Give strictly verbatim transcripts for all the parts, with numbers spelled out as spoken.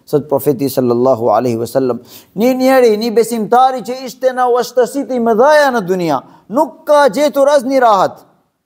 Sot profeti sallallahu alaihi wasallam. Një njeri, një besimtari që ishte në vështërsitë i mëdha në dunia, nuk ka gjetur asnjë rahat.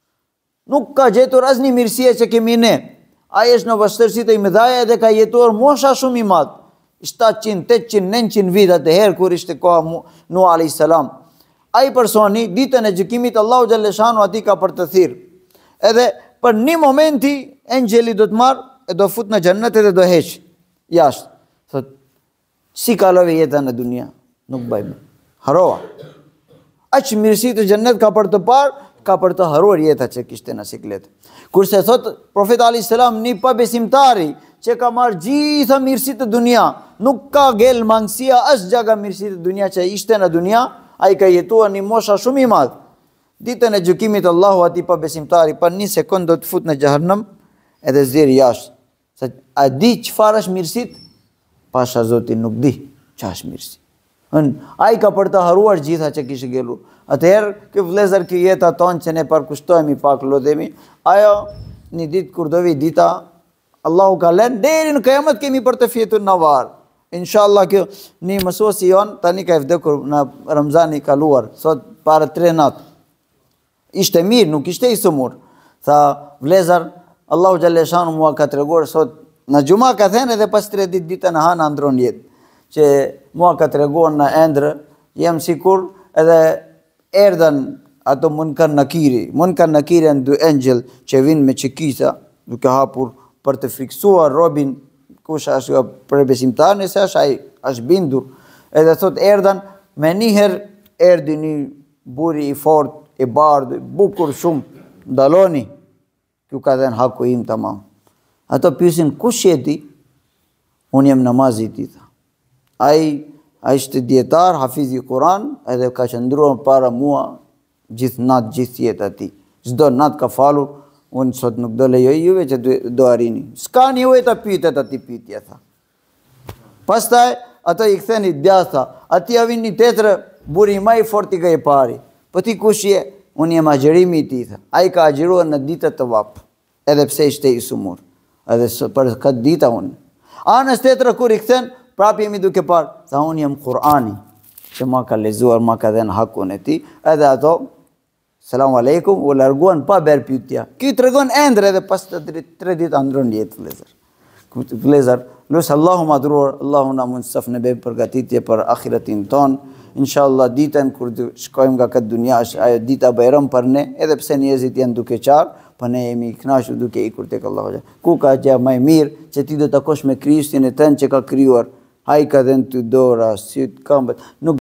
Nuk ka gjetur asnjë mirësie që kemi ne. Ai është në vështërsitë i mëdha dhe ka jetuar mosha shumë i madh. shtatëqind, tetëqind, nëntëqind vite atëherë kur ishte koha Nuh alayhis salam. Ai personi ditën e gjykimit Allahu xhallahu xhanu ati ka për të thirr. Edhe për një momenti engjeli do të marr e do fut në xhennet dhe do heq jashtë. Thot, si kalove jeta në dunia? Nuk bëjmë. Harova. Aq mirësi të xhennet ka për të parë, ka për të haruar jeta që kishte në siklet. Kurse thot profeti alayhis salam një pabesimtari që ka marrë gjitha mirësitë të dunia, nuk ka gel mangësia as gjaga mirësitë të dunia që ishte në dunia, ai ka jetuar një mosha shumë i madh. Ditën e gjykimit Allahu ati pabesimtari pa një sekond do të fut në xhehenem edhe zjer jashtë. Sa a di çfarë është mirësitë? Pasha Zotin nuk di çfarë është mirësi. Ai ka për të haruar gjitha që kishte gjelur. Atëherë kë vëllezër kë jeta tonë që ne përkushtojmë pak lodhemi, ajo një ditë kur do vi dita Allahu ka lënë deri në kiamet kemi për të fjetur në varr. Inshallah kjo një mësuesi jon tani ka vdekur në Ramazani kaluar, sot para tre natë. Ishte mirë, nuk ishte i sëmur. Tha vëllezër, Allahu xhallahu xhanu mua ka treguar sot në xhuma ka thënë edhe pas tre ditë ditën e hanë ndron jetë. Që mua ka treguar në ëndër, jam sikur edhe erdhën ato Munkar Nakiri. Munkar Nakiri janë dy engjëll që vinë me çikisa, duke hapur për të friksuar robin kush është për besimtar, nëse është ai është bindur. Edhe thot erdhën me njëherë erdhi një buri i fort, i bardhë, bukur shumë, ndaloni. Kjo ka dhënë haku im tamam. Ato pyesin kush je ti? Unë jam namazi i tij. Ai ai ishte dietar, hafiz i Kur'an, edhe ka qëndruar para mua gjithë natë, gjithë jetë ati. Çdo natë ka falur, unë sot nuk do lejoj juve që do arini. S'ka një uve të pytet ati pytje, tha. Pastaj, ato i këtheni djatha, ati avin një tetërë, buri ma i forti ka i pari. Po ti kush je? Unë jem agjerimi i ti, tha. A i ka agjeruar në ditët të vapë, edhe pse ishte i sumur. Edhe për këtë dita unë. Anës tetërë kur i këthen, prapë jemi duke parë, tha unë jem Kur'ani, që ma ka lezuar, ma ka dhenë hakun e ti, edhe ato, Selamu alaikum, u larguan pa ber pyetja. Ky tregon endre edhe pas të tre ditë andron jetë vëllezër. Vëllezër, lusë Allahu madhruar, Allahu na mundsaf në bëjmë përgatitje për ahiretin ton. Inshallah ditën kur shkojmë nga këtë dunia është ajo dita bajram për ne, edhe pse njerëzit janë duke qarë, po ne jemi i kënaqur duke ikur tek Allahu. Ku ka gjë më e mirë që ti do të takosh me Krishtin e tënd që ka krijuar. Ai ka dhënë ty dora, syt, këmbët. Nuk